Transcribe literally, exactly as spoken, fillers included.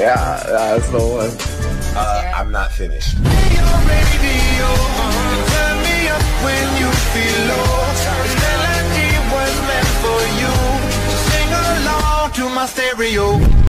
Yeah, that's the one. Uh, I'm not finished. Turn me up when you feel low. This melody was meant for you. So sing along to my stereo.